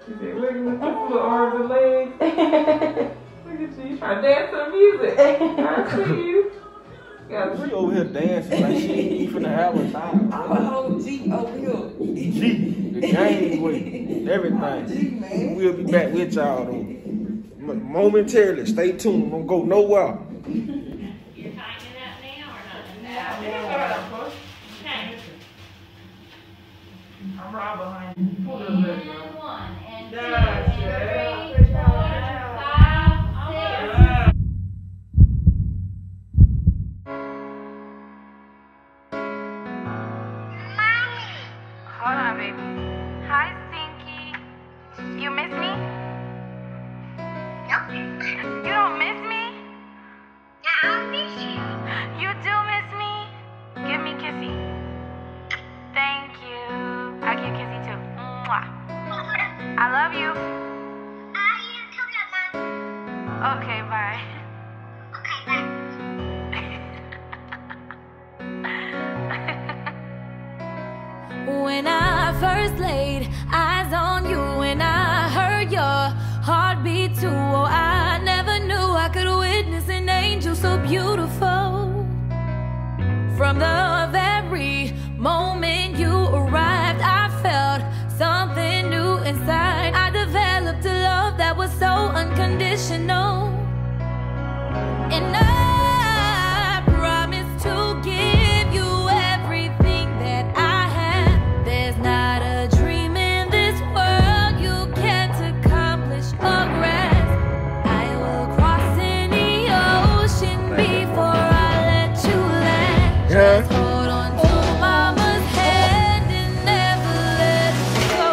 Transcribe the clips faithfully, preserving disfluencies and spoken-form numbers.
You see, look at this little arms and legs. Look at you. You trying to dance to the music. I see you. Got She over here dancing like she ain't even finna have a time. I'm a whole G over here. G, the game way, everything. G, man. We'll be back with y'all though. Momentarily, stay tuned. Don't go nowhere. You're tying it up now or not? Yeah, Okay. I'm right behind you. Pull this back, And one, and two, Yes, and yeah. three, four, five, six. Hold on, baby. Hi, Stinky. You miss me? No. You don't miss me? Yeah, I miss you. You do miss me? Give me kissy. Thank you. I'll give you kissy too. Mwah. I love you. I love you too, Mom. Okay, bye. Okay, bye. When I first laid eyes on you, when I heard your heartbeat too, oh, I never knew I could witness an angel so beautiful. From the very moment you arrived, I felt something new inside. I developed a love that was so unconditional. And I promise to give you everything that I have. There's not a dream in this world you can't accomplish or grasp. I will cross any ocean before I let you land. Just hold on to mama's hand and never let it go.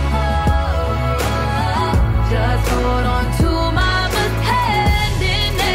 Just hold on to mama's hand and never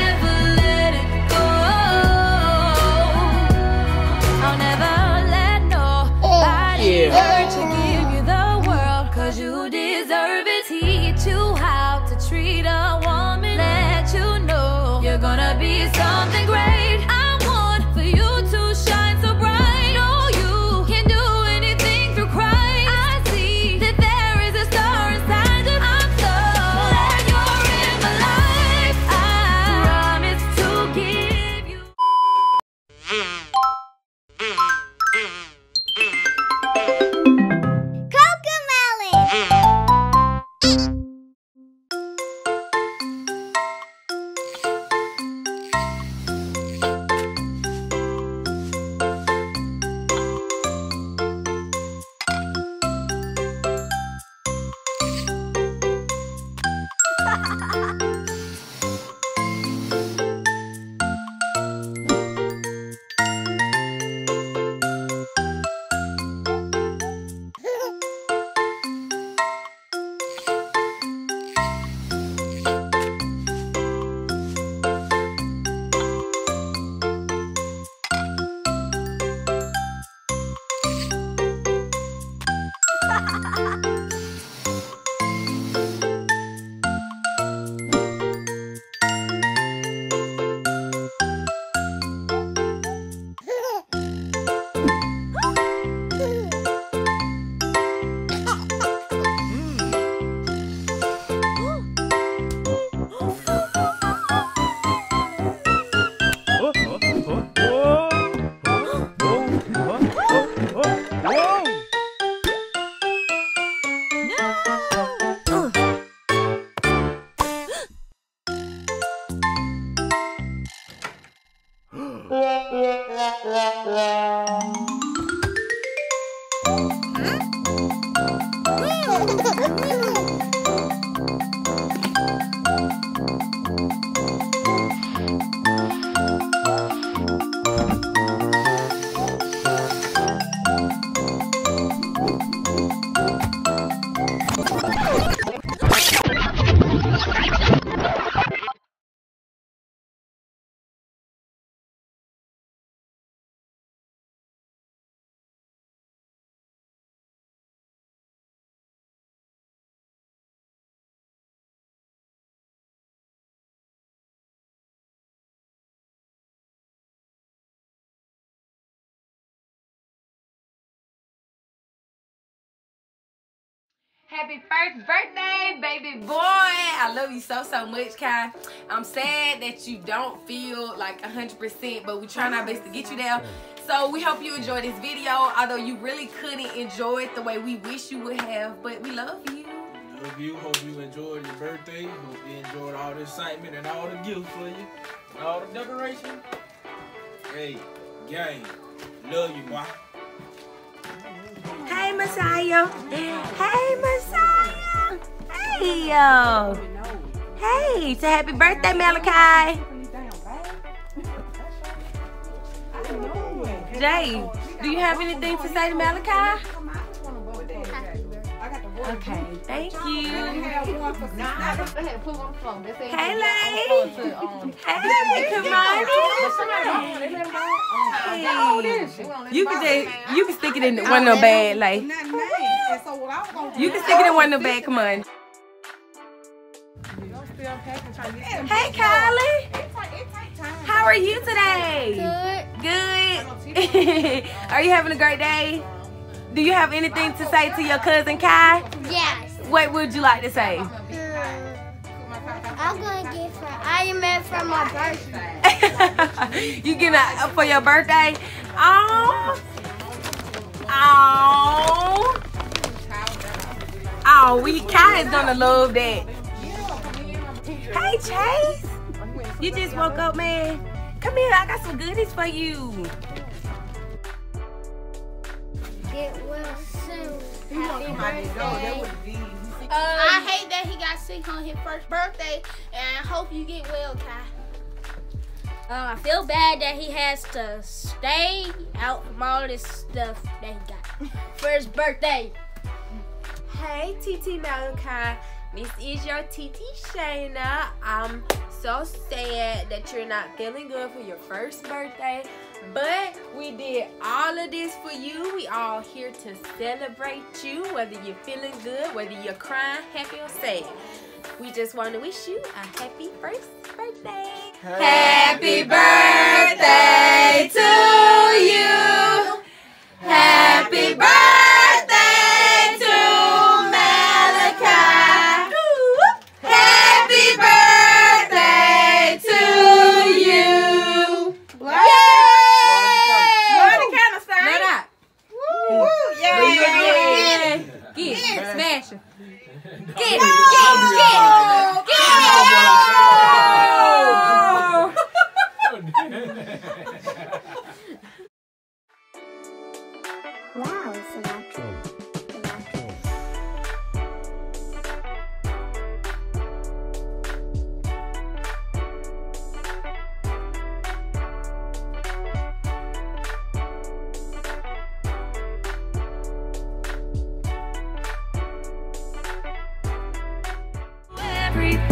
Happy first birthday, baby boy. I love you so, so much, Kai. I'm sad that you don't feel like one hundred percent, but we're trying our best to get you there. So we hope you enjoyed this video, although you really couldn't enjoy it the way we wish you would have, but we love you. Love you. Hope you enjoyed your birthday. Hope you enjoyed all the excitement and all the gifts for you. And all the decoration. Hey, gang. Love you, boy. Hey, Messiah. Hey, Messiah. Hey, yo. Hey, so happy birthday, Malachi. Jay, do you have anything to say to Malachi? Okay, thank you. Hey, Lay. Hey, come on. Hey. You can just, you can stick it in one of them bag, like. You can stick it in one of them bag. Come on. Hey, Kylie. How are you today? Good. Good. Are you having a great day? Do you have anything to say to your cousin Kai? Yes. What would you like to say? Um, I'm gonna give her Iron Man for my birthday. You getting that for your birthday? Oh. Oh. Oh, we Kai is gonna love that. Hey Chase. You just woke up, man. Come here, I got some goodies for you. Get well soon. Happy birthday. Uh, I hate that he got sick on his first birthday, and I hope you get well, Kai. Uh, I feel bad that he has to stay out from all this stuff that he got for his birthday. Hey, T T Malachi. This is your T T Shayna. I'm so sad that you're not feeling good for your first birthday, but we did all of this for you. We all here to celebrate you, whether you're feeling good, whether you're crying, happy, or sad. We just want to wish you a happy first birthday. Happy birthday to you. Happy birthday to Malachi. Happy birthday to you. Yay! Bloody kind of sign. Let out. Woo! Yeah. Get it. Smash it. Get it. Get it. Get it. Get it. Wow, it's natural. Everything